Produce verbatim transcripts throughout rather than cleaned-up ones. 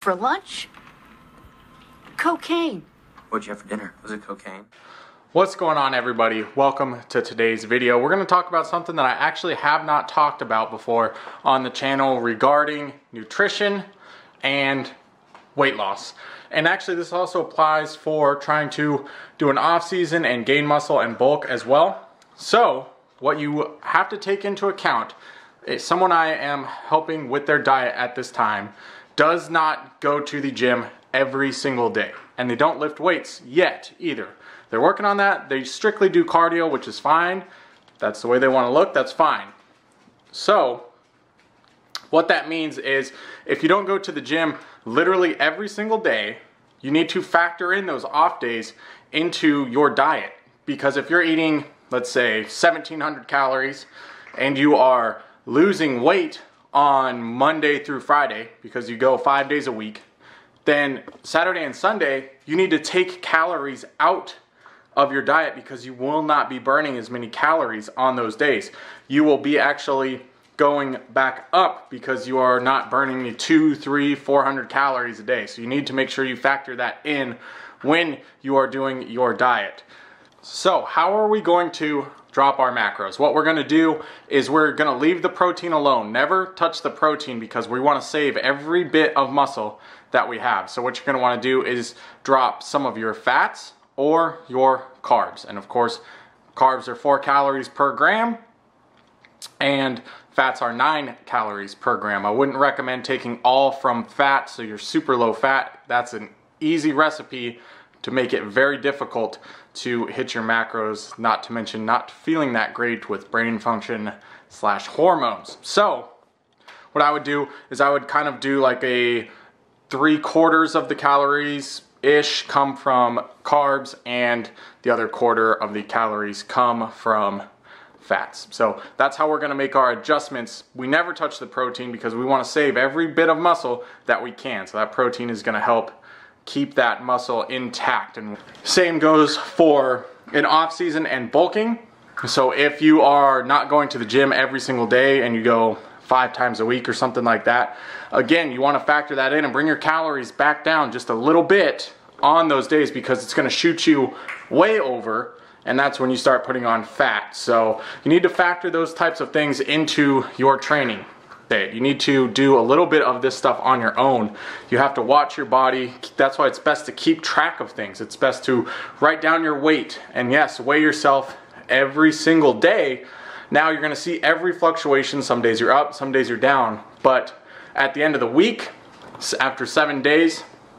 For lunch? Cocaine. What'd you have for dinner? Was it cocaine? What's going on, everybody? Welcome to today's video. We're going to talk about something that I actually have not talked about before on the channel regarding nutrition and weight loss. And actually this also applies for trying to do an off season and gain muscle and bulk as well. So what you have to take into account is someone I am helping with their diet at this time does not go to the gym every single day, and they don't lift weights yet either. They're working on that. They strictly do cardio, which is fine. That's the way they want to look, that's fine. So what that means is if you don't go to the gym literally every single day, you need to factor in those off days into your diet. Because if you're eating, let's say, seventeen hundred calories and you are losing weight on Monday through Friday because you go five days a week, then Saturday and Sunday you need to take calories out of your diet because you will not be burning as many calories on those days. You will be actually going back up because you are not burning the two, three, four hundred calories a day. So you need to make sure you factor that in when you are doing your diet. So how are we going to drop our macros? What we're going to do is we're going to leave the protein alone. Never touch the protein because we want to save every bit of muscle that we have. So what you're going to want to do is drop some of your fats or your carbs. And of course, carbs are four calories per gram and fats are nine calories per gram. I wouldn't recommend taking all from fat, so you're super low fat. That's an easy recipe to make it very difficult to hit your macros, not to mention not feeling that great with brain function slash hormones. So what I would do is I would kind of do like a three quarters of the calories ish come from carbs and the other quarter of the calories come from fats. So that's how we're going to make our adjustments. We never touch the protein because we want to save every bit of muscle that we can. So that protein is going to help keep that muscle intact. And same goes for an off season and bulking. So if you are not going to the gym every single day and you go five times a week or something like that, again, you want to factor that in and bring your calories back down just a little bit on those days because it's going to shoot you way over, and that's when you start putting on fat. So you need to factor those types of things into your training. You need to do a little bit of this stuff on your own. You have to watch your body. That's why it's best to keep track of things. It's best to write down your weight, and yes, weigh yourself every single day. Now you're going to see every fluctuation. Some days you're up, some days you're down, but at the end of the week, after seven days,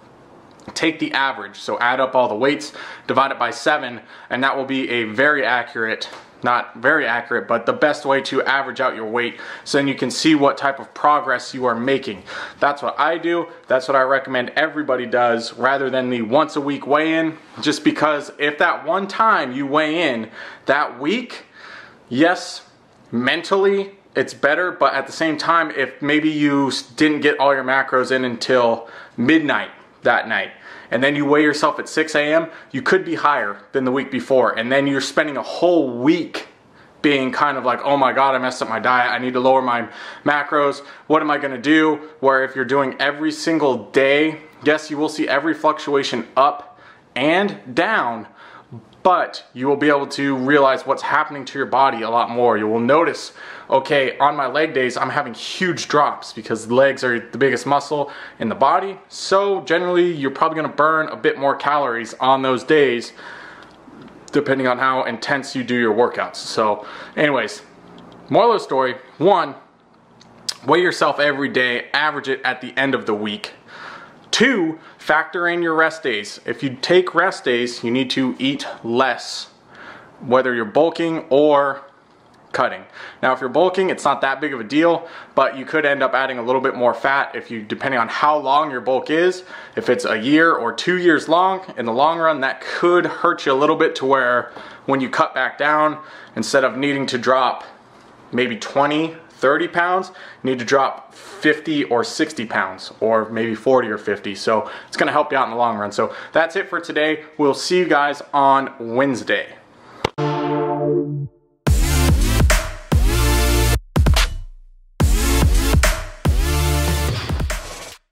take the average. So add up all the weights, divide it by seven, and that will be a very accurate, not very accurate, but the best way to average out your weight so then you can see what type of progress you are making. That's what I do. That's what I recommend everybody does rather than the once a week weigh-in, just because if that one time you weigh in that week, yes, mentally it's better, but at the same time, if maybe you didn't get all your macros in until midnight that night, and then you weigh yourself at six A M, you could be higher than the week before, and then you're spending a whole week being kind of like, oh my god, I messed up my diet, I need to lower my macros, what am I going to do? Where if you're doing every single day, yes, you will see every fluctuation up and down, but you will be able to realize what's happening to your body a lot more. You will notice, okay, on my leg days, I'm having huge drops because legs are the biggest muscle in the body. So generally, you're probably gonna burn a bit more calories on those days, depending on how intense you do your workouts. So anyways, moral of the story, one, weigh yourself every day, average it at the end of the week. Two, factor in your rest days. If you take rest days, you need to eat less, whether you're bulking or cutting. Now, if you're bulking, it's not that big of a deal, but you could end up adding a little bit more fat if you, depending on how long your bulk is. If it's a year or two years long, in the long run, that could hurt you a little bit to where when you cut back down, instead of needing to drop maybe twenty, thirty pounds, you need to drop fifty or sixty pounds, or maybe forty or fifty. So it's going to help you out in the long run. So that's it for today. We'll see you guys on Wednesday.